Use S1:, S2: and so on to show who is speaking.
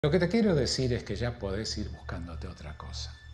S1: Lo que te quiero decir es que ya podés ir buscándote otra cosa.